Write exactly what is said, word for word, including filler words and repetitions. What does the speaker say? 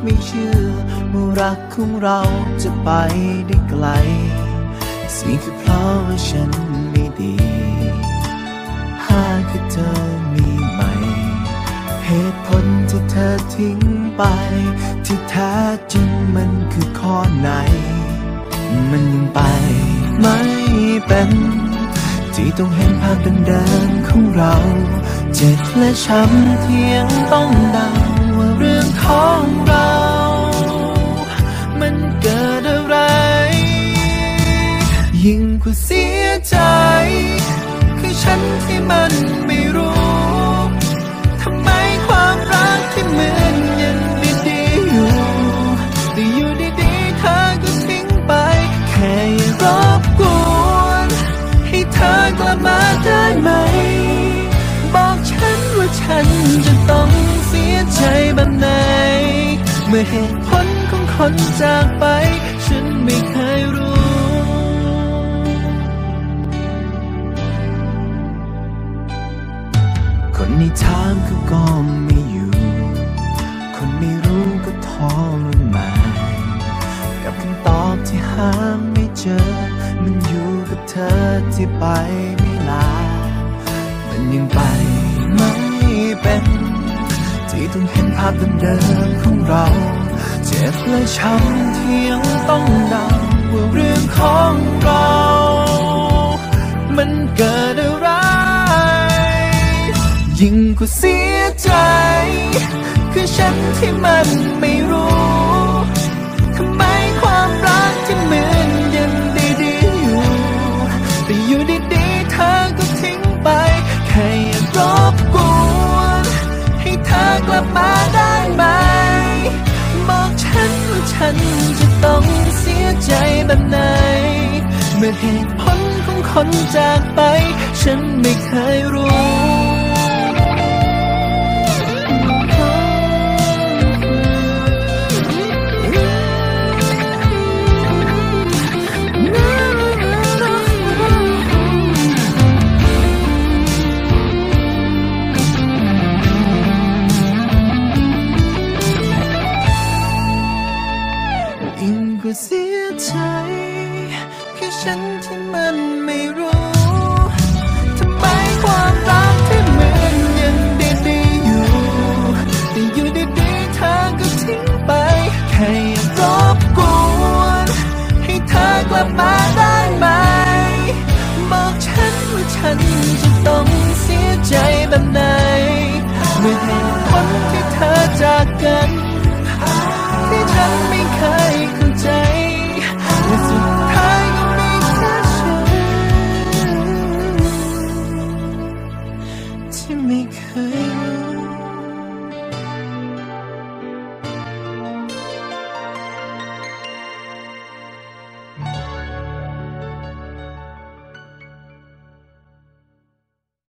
ไม่เชื่อว่ารักของเราจะไปได้ไกลสิ่งคือเพราะว่าฉันไม่ดีหากคือเธอมีไหมเหตุผลที่เธอทิ้งไปที่แท้จริงมันคือข้อไหนมันยังไปไม่เป็นที่ต้องเห็นภาพเดิมๆของเราเจ็บและช้ำที่ยังต้องเดาว่าเรื่องของเรามันเกิดอะไรยิ่งกว่าเสียใจคือฉันที่มันไม่รู้ทำไมความรักที่เหมือนยังดีๆอยู่แต่อยู่ดีๆเธอก็ทิ้งไปแค่อย่ารบกวนให้เธอกลับมาได้ไหมบอกฉันว่าฉันจะต้องเสียใจแบบไหนเมื่อเหตุผลของคนจากไปฉันไม่เคยรู้คนในทางเขาก็ไม่อยู่คนไม่รู้ก็ทรมานกับคำตอบที่หาไม่เจอมันอยู่กับเธอที่ไปไม่ลามันยังไปไม่เป็นที่ต้องเห็นภาพเดิมๆของเราเจ็บและช้ำที่ยังต้องเดาว่าเรื่องของเรามันเกิดอะไรยิ่งกว่าเสียใจคือฉันที่มันไม่รู้ทำไมความรักที่เหมือนยังดีๆอยู่แต่อยู่ดีๆเธอก็ทิ้งไปแค่อยากรบกวนให้เธอกลับมาได้ไหมบอกฉันว่าฉันจะต้องเสียใจแบบไหนเมื่อเหตุผลของคนจากไปฉันไม่เคยรู้เสียใจคือฉันที่มันไม่รู้ทำไมความรักที่เหมือนยังดีๆอยู่แต่อยู่ดีๆเธอก็ทิ้งไปแค่อยากรบกวนให้เธอกลับมาได้ไหมบอกฉันว่าฉันจะต้องเสียใจแบบไหนเมื่อเหตุผลที่เธอจากกันที่ฉันไม่เคยเข้าใจและสุดท้ายก็มีแค่ฉันที่ไม่เคย